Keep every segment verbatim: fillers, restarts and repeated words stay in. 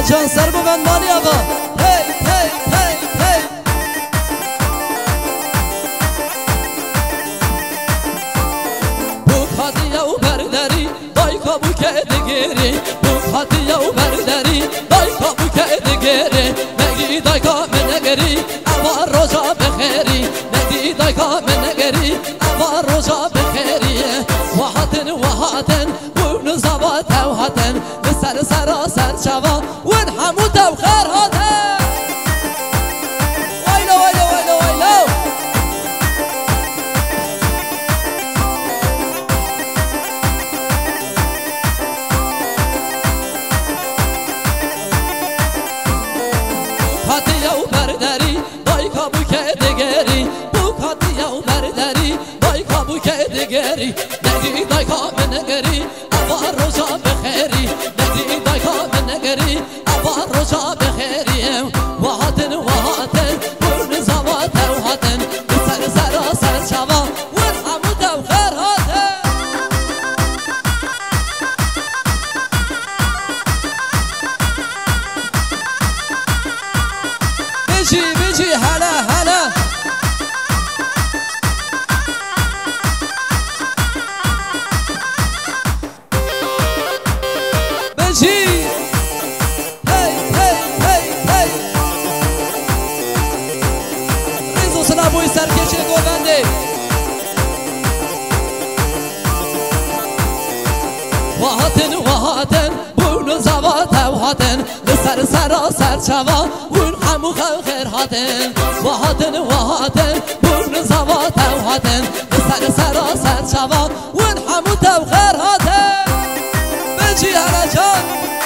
جان سر ببند مالی آقا. هی هی هی هی بو خاطیه و برداری دایکا بو که دگیری بو خاطیه و برداری دایکا بو که دگیری نگی دایکا من نگری اوا روزا بخیری نگی دایکا من نگری اوا روزا بخیری وحاتن وحاتن ون زبات وحاتن سر سر سر شوا ون حمود و خیر هاتن وایلو وایلو وایلو وایلو خاطیه و برداری دایکا بو که دگری بو خاطیه و برداری دایکا بو که دگری نگی دایکا من نگری اوا روزا بخیری نگی دایکا من نگری اوا روزا بخیری وحاتن وحاتن ون زبات وحاتن سر سر سر شوا ون حمود و خیر هاتن بجی بجی هلا هلا بجی هی هی هی هی ریزو سلابوی سرکشی گوبنده وحاتن وحاتن بون زبات وحاتن سر سر سر شوا ون حمو خیر هاتن وحاتن وحاتن بون زبات وحاتن سر سر سر شوا ون حمو تو خیر هاتن بجی هلا جان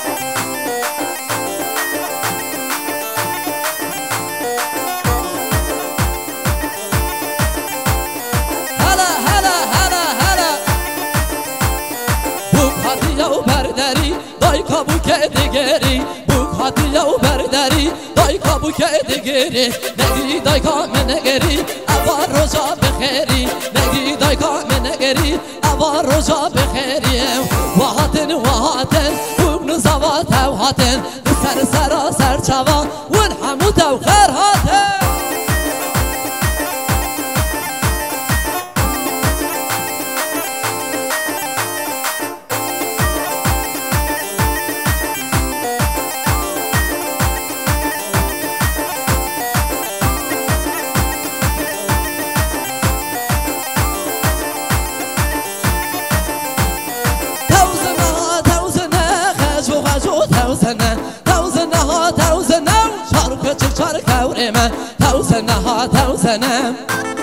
هلا هلا هلا هلا بو خاطیه و برداری دایکا بو که دگری بو خاطیه و برداری دایکا بو که دگری نگی دایکا من نگری اوا روزا بخیری نگی دایکا من نگری اوا روزا بخیری وحاتن وحاتن ون زبات وحاتن سر سر سر شوا ون حمود و خیر هاتن من توزنه ها توزنم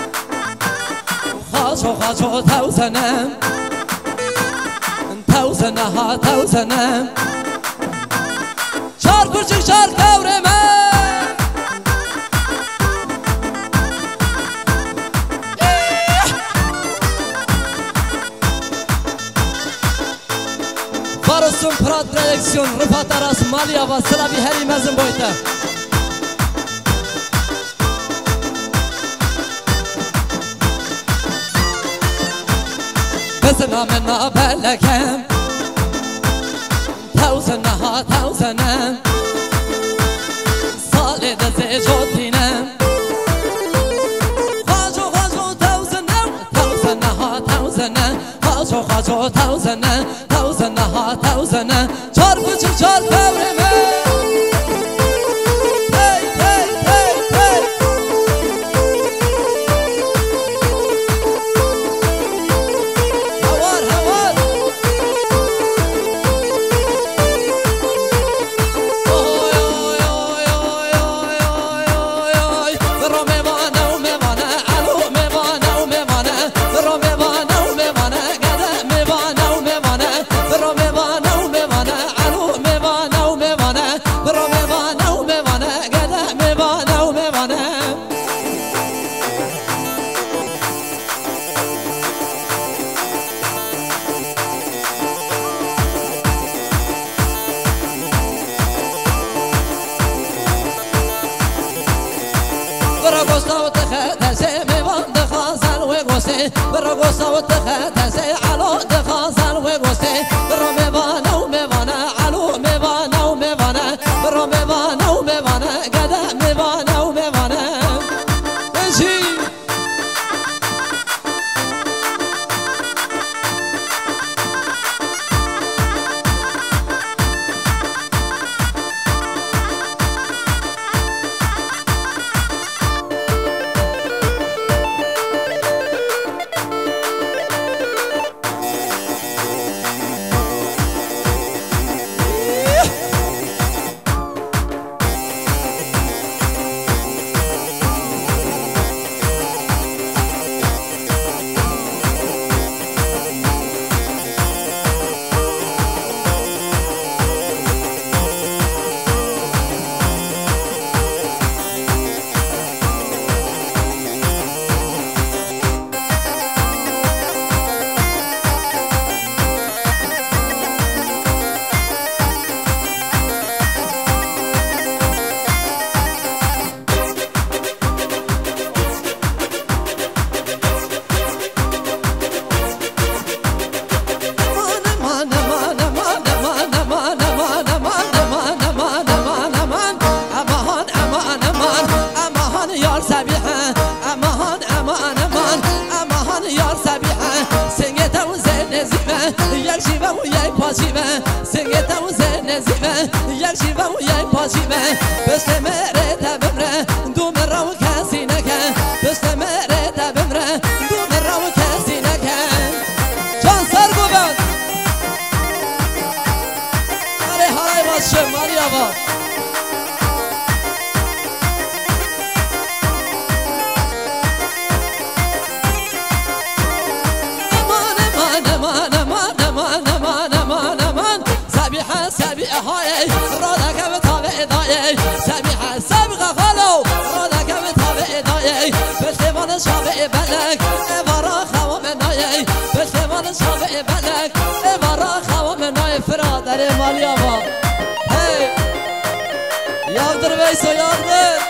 خاچو خاچو توزنم توزنه ها توزنم چار کوچک چار کور من Varos'un Prat Reaksiyon Rıfat Aras Malya ve Sıla bir her imezin boyuta Kızına menna bellekem Tavzına ha tavzına Salide zecotinem Haco haco tavzına Tavzına ha tavzına Haco haco tavzına Tavzına ha tavzına Çar buçuk çar kavrime برا قصة وتخاتسي على دخازن وقصي برا ميوانا وميوانا علو ميوانا وميوانا یک شیوه و یک پاشیوه سنگت و زنزیوه یک شیوه و یک پاشیوه پشت مره تبمره دو مره و کسی نکن پشت مره تبمره دو مره و کسی نکن جان سر گوبن آره حالای باشه ماری آبا سبيحة هاي رادا كبتها بإيداي سبيحة سابقة خالو رادا كبتها بإيداي بشتمان شابئ بلك إبارا خوام ناي بشتمان شابئ بلك إبارا خوام ناي فرادر ماليابا هاي يادر بيسو يادر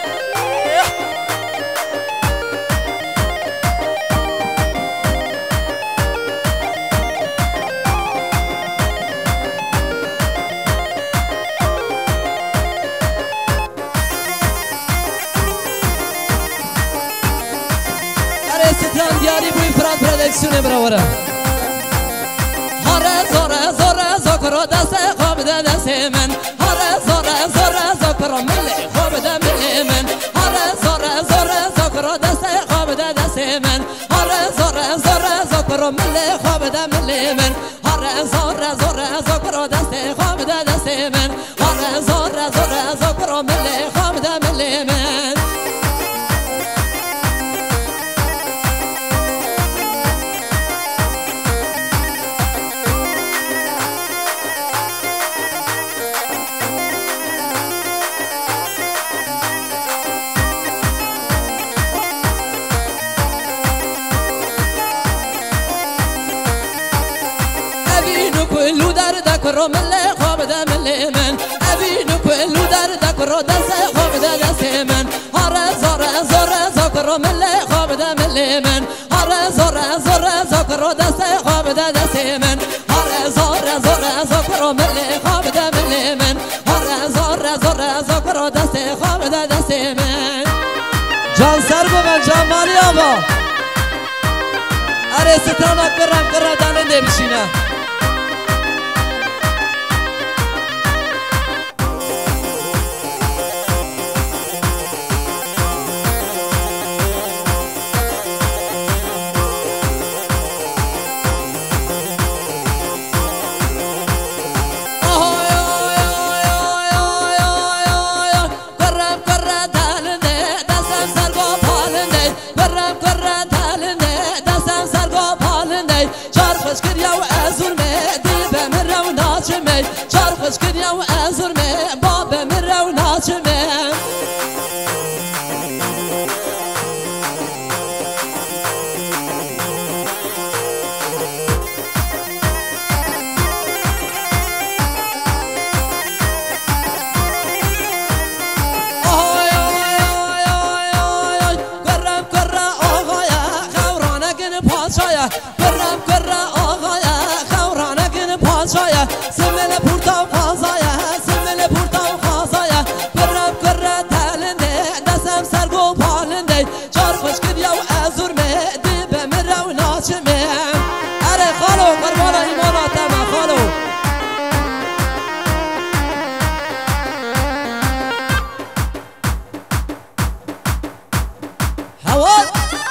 ستران دیاری بوی فراد پرودکسیون براوره هاره زوره زوره زکرو دست خواب ده دست من هاره زوره زوره زکرو ملی خواب ده ملی من هاره زوره زوره زکرو دست خواب ده دست من هاره زوره زوره زکرو ملی خواب ده ملی من هاره زوره زوره زکرو دست خواب ده دست من هاره زوره زوره زکرو ملی خواب ده ملی من كلو درد كرو ملي خواب ده ملي من أبينو كلو درد كرو دس خواب ده دس من هره زره زره زكرو ملي خواب ده ملي من هره زره زره زكرو دس خواب ده دس من هره زره زره زكرو ملي خواب ده ملي من هره زره زره زكرو دس خواب ده دس من جان سرگو من جان مالی آبا اره ستانک برم قرار داننده بشینه چارخش کریا و ازور می باب من رو ناچمه گرم گره آقایا خورانگن پاشایا گرم گره آقایا خورانگن پاشایا سمل پورتاو خازایا سمل پورتاو خازایا گرم گره تلنده دستم سرگو پالنده چارخش کریا و ازور می دی به من رو ناچمه اره خالو قربانا ایماناتم خالو هوا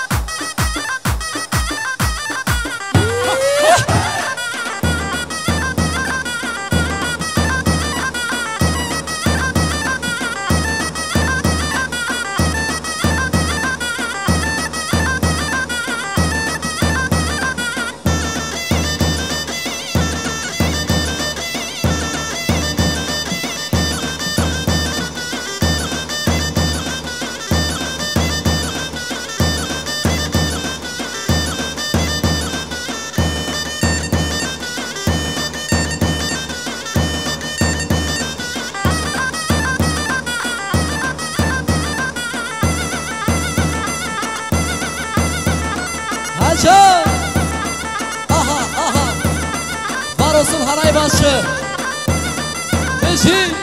آها آها بارسون هرای باشه بشی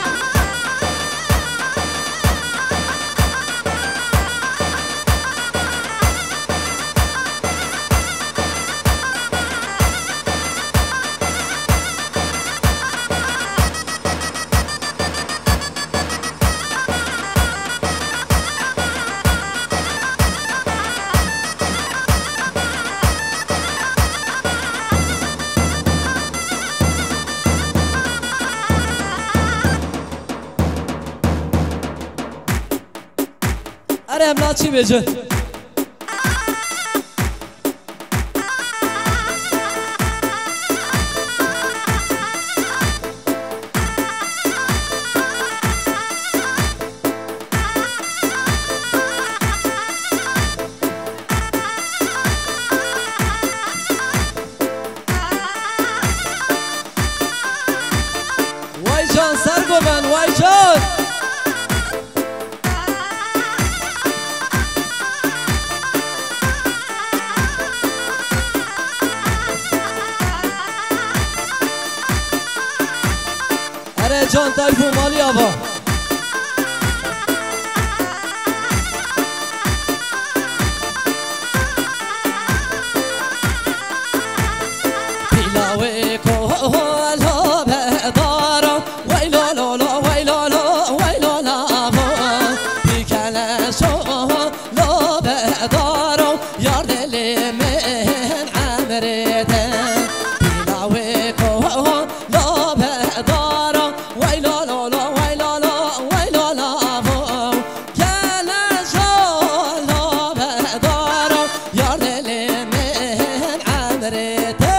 املا چی بجه وای جان سر گوبن وای جان اره جان تایفون مالی آبا پیلاوی کولا بدارم وای لالا لا وای لالا وای لالا پیکلشو لا بدارم یار دل من عمرته پیلاوی کولا بدارم وای لالا لا وای لالا وای لالا کلشو لا بدارم یار دل من عمرته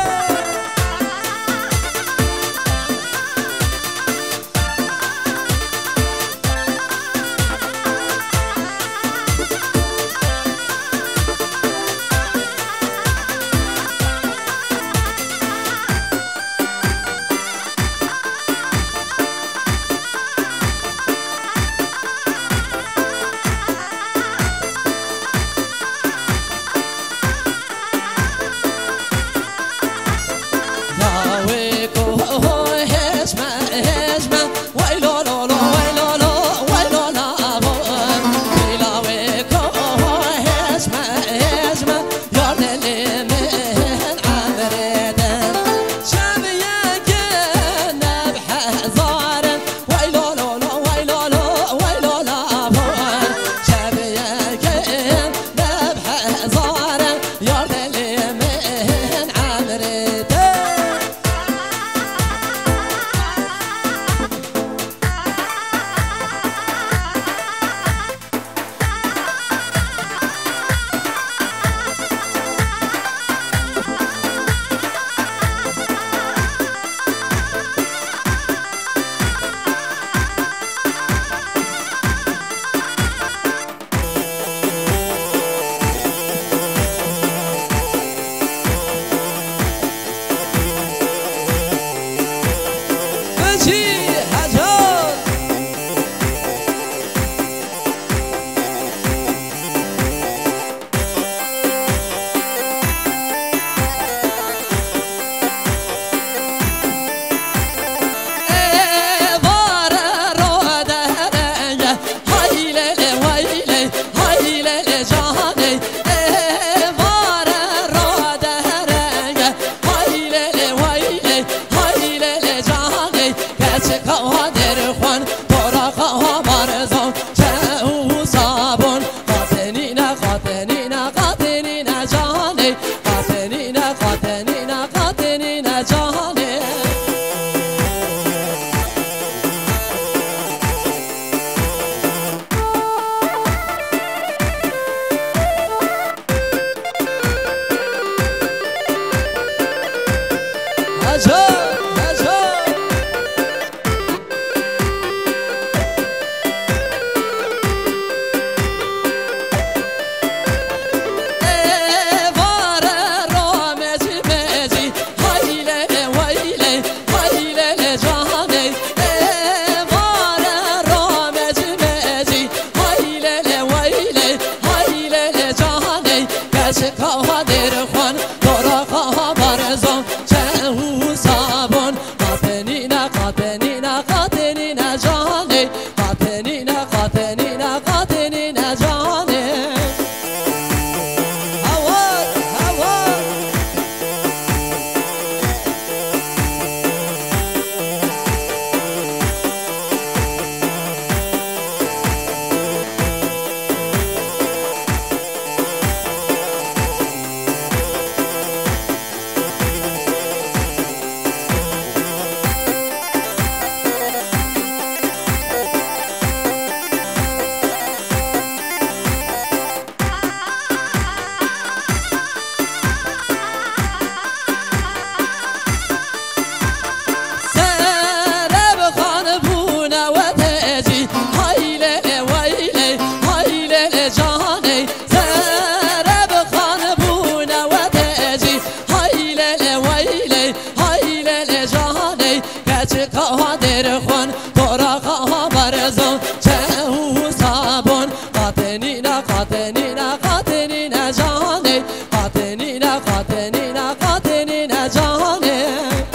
که در خوان تورا که برزون چه او سابون قاتنینا قاتنینا قاتنینا جانه قاتنینا قاتنینا قاتنینا جانه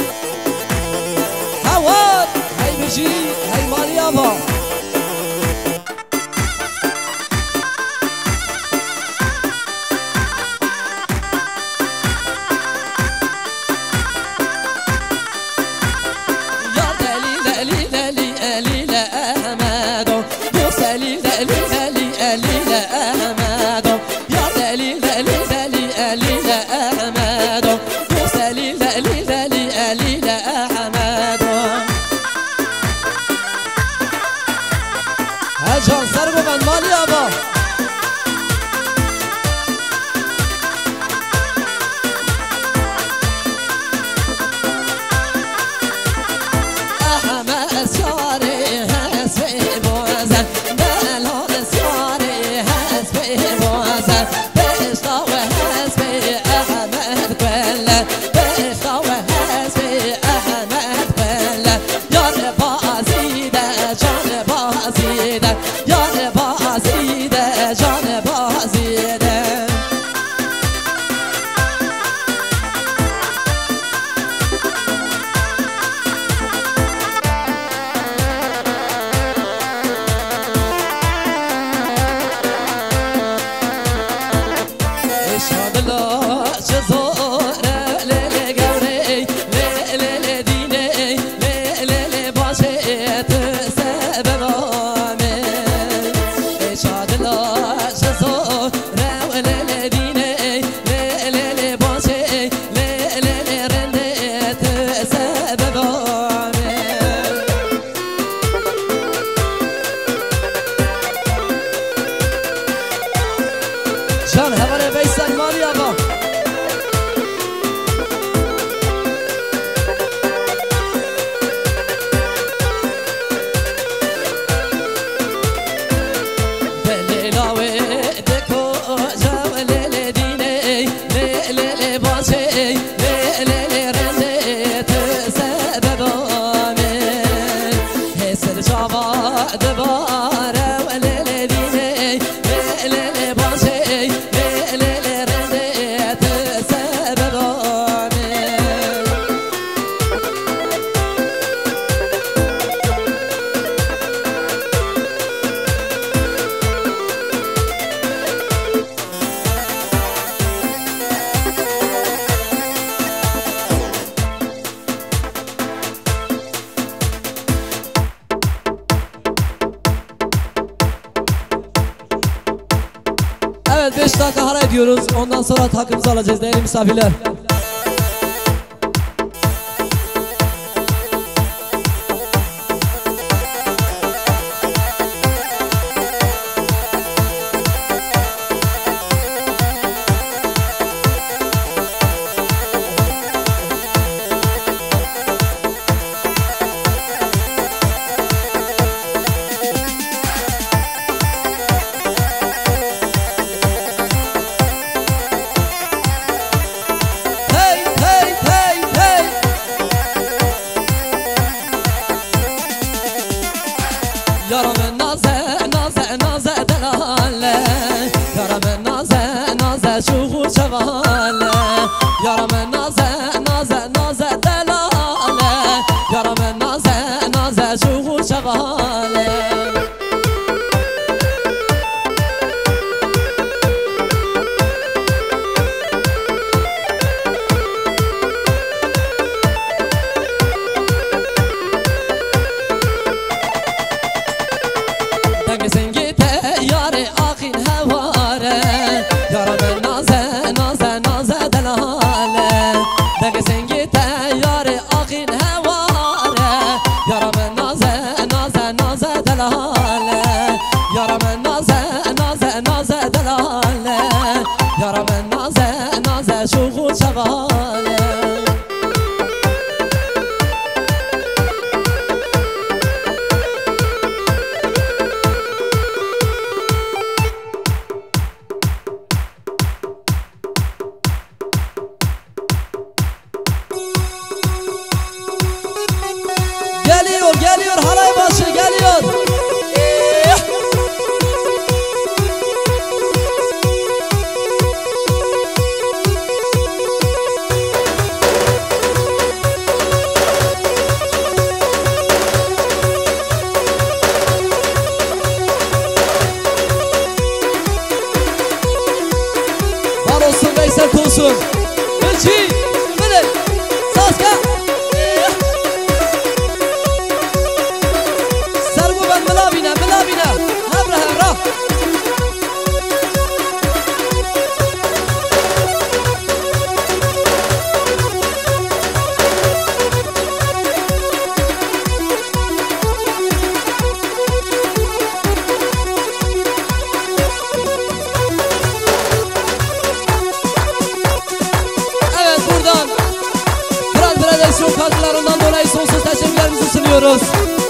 هواد هی بجی هی مالیا با جان سر ببند مالی آبا احمد سیاری هست به بازن بلال سیاری هست به بازن بشتا و هست به احمد قله بشتا و هست به احمد قله یار بازیده جان بازیده جان بازیده جان بازیده اشهد الله چه زوره لیل گوره لیل لیل دینه لیل لیل باشه تو سبب آمین اشهد الله چه زوره لیل دینه لیل لیل باشه لیل لیل رنده تو سبب آمین جان هواره بیستن مالی آقا دلیلاوه دکو جاو لیل دینه لیل لیل باشه لیل لیل رنده تو سبب آمین حسر جاوا دوباره و لیل دینه لیل لیل باشه لیل لیل رنده تو سبب آمین Evet beş dakika ara ediyoruz. Ondan sonra takımımızı alacağız değerli misafirler. geliyor, geliyor halay başı geliyor. Var olsun Veysel Tosun. Ölçü, böyle, Saska. Serbu ben milabine, milabine. Hemra hemra. Katkılarından dolayı sonsuz teşekkürlerimizi sunuyoruz.